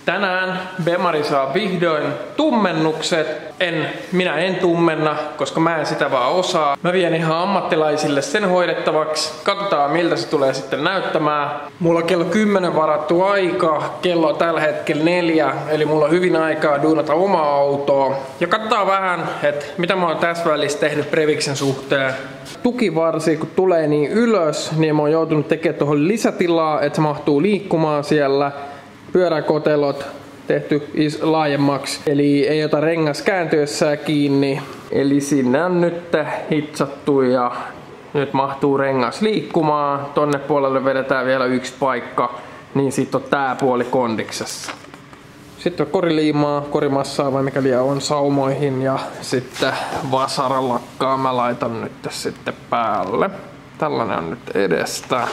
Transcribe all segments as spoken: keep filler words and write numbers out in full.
Tänään Bemari saa vihdoin tummennukset. En, minä en tummenna, koska mä en sitä vaan osaa. Mä vien ihan ammattilaisille sen hoidettavaksi. Katsotaan miltä se tulee sitten näyttämään. Mulla on kello kymmenen varattu aika. Kello on tällä hetkellä neljä, eli mulla on hyvin aikaa duunata omaa autoa. Ja katsotaan vähän, että mitä mä oon tässä välissä tehnyt Previksen suhteen. Tukivarsi kun tulee niin ylös, niin mä oon joutunut tekemään tuohon lisätilaa, että se mahtuu liikkumaan siellä. Pyöräkotelot tehty laajemmaksi, eli ei ota rengas kääntyessään kiinni. Eli sinne on nyt hitsattu ja nyt mahtuu rengas liikkumaan. Tonne puolelle vedetään vielä yksi paikka, niin sitten on tää puoli kondiksessa. Sitten on koriliimaa, korimassaa vai mikä liian on saumoihin ja sitten vasaralakkaa mä laitan nyt sitten päälle. Tällainen on nyt edestä.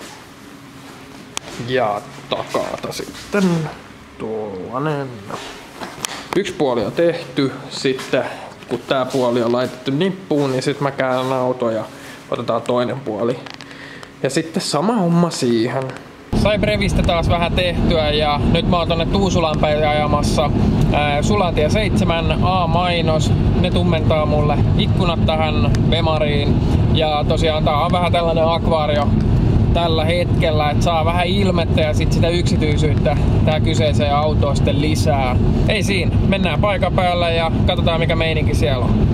Ja takata sitten tuollainen. Yksi puoli on tehty, sitten kun tää puoli on laitettu nippuun, niin sitten mä käännän auto ja otetaan toinen puoli. Ja sitten sama homma siihen. Sai Brevistä taas vähän tehtyä ja nyt mä oon tonne Tuusulaan päin ajamassa. Ää, Sulantie seitsemän A-mainos, ne tummentaa mulle ikkunat tähän Bemariin. Ja tosiaan tää on vähän tällainen akvaario tällä hetkellä, että saa vähän ilmettä ja sit sitä yksityisyyttä tää kyseiseen autoon sitten lisää. Ei siinä, mennään paikan päälle ja katsotaan mikä meininki siellä on.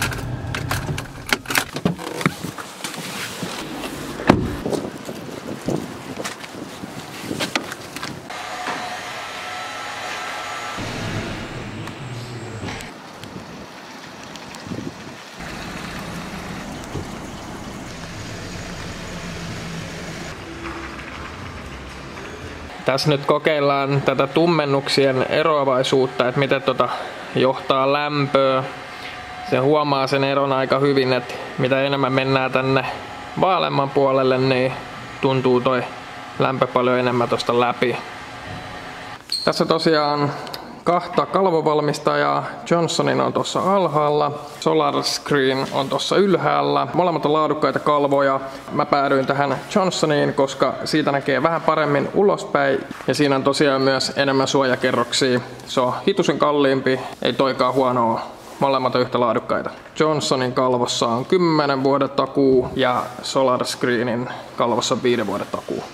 Tässä nyt kokeillaan tätä tummennuksien eroavaisuutta, että miten tota johtaa lämpöä. Se huomaa sen eron aika hyvin, että mitä enemmän mennään tänne vaaleamman puolelle, niin tuntuu toi lämpö paljon enemmän tosta läpi. Tässä tosiaan kahta kalvovalmistajaa. Johnsonin on tuossa alhaalla, Solar Screen on tuossa ylhäällä. Molemmat on laadukkaita kalvoja. Mä päädyin tähän Johnsoniin, koska siitä näkee vähän paremmin ulospäin. Ja siinä on tosiaan myös enemmän suojakerroksia. Se on hitusen kalliimpi, ei toikaan huonoa. Molemmat on yhtä laadukkaita. Johnsonin kalvossa on kymmenen vuoden takuu ja Solar Screenin kalvossa on viiden vuoden takuu.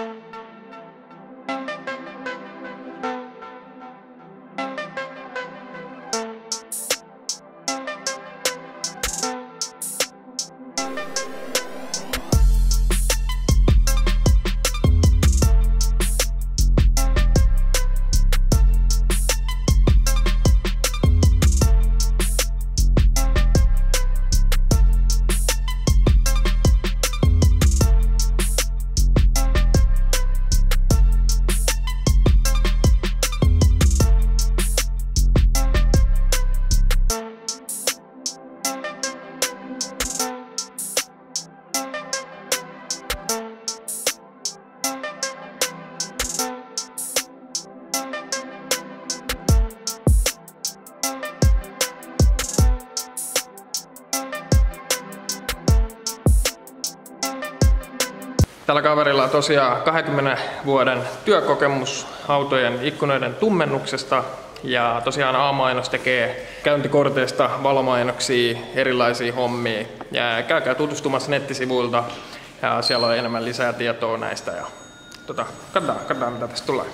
Tällä kaverilla on tosiaan kahdenkymmenen vuoden työkokemus autojen ikkunoiden tummennuksesta. Ja tosiaan A-mainos tekee käyntikorteista valomainoksia, erilaisia hommia. Ja käykää tutustumassa nettisivuilta ja siellä on enemmän lisää tietoa näistä. Ja tota, katsotaan, katsotaan mitä tästä tulee.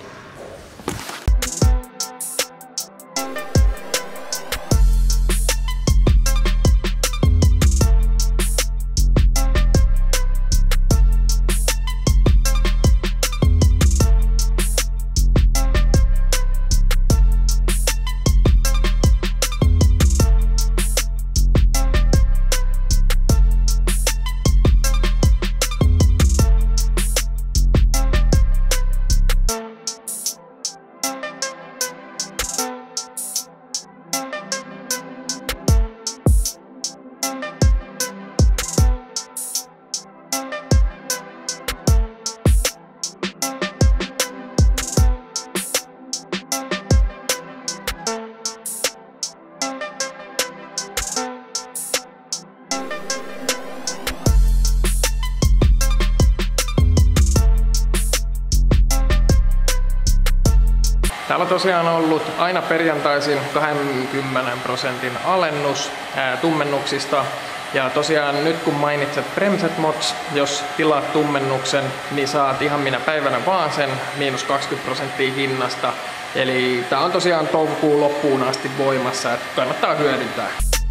Bemalla tosiaan on ollut aina perjantaisin kaksikymmentä prosentin alennus ää, tummennuksista. Ja tosiaan nyt kun mainitset Bremset Mods, jos tilaat tummennuksen, niin saat ihan minä päivänä vaan sen miinus kaksikymmentä prosenttia hinnasta. Eli tää on tosiaan toukokuun loppuun asti voimassa, että kannattaa hyödyntää.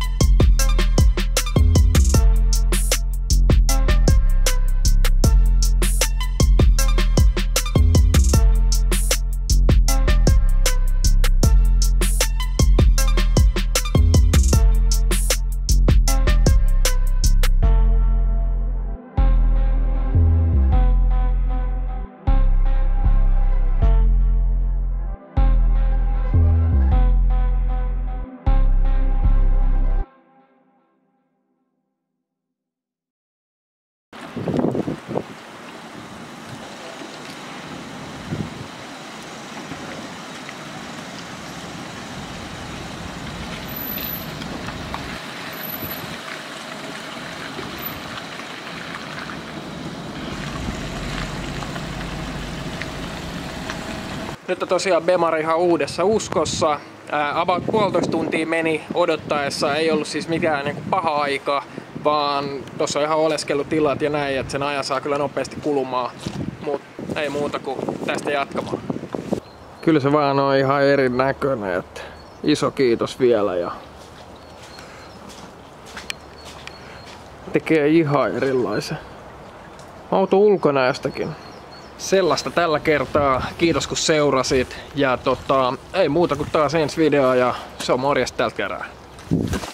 Nyt on tosiaan Bemari ihan uudessa uskossa. Ää, about puolitoista tuntia meni odottaessa, ei ollut siis mikään niin kuin paha aika, vaan tuossa on ihan oleskelutilat ja näin, että sen ajan saa kyllä nopeasti kulumaan. Mut ei muuta kuin tästä jatkamaan. Kyllä se vaan on ihan erinäköinen, että iso kiitos vielä ja tekee ihan erilaisen auto ulkonäöstäkin. Sellaista tällä kertaa. Kiitos kun seurasit. Ja tota, ei muuta kuin taas ensi video ja se on morjesta tältä kerää.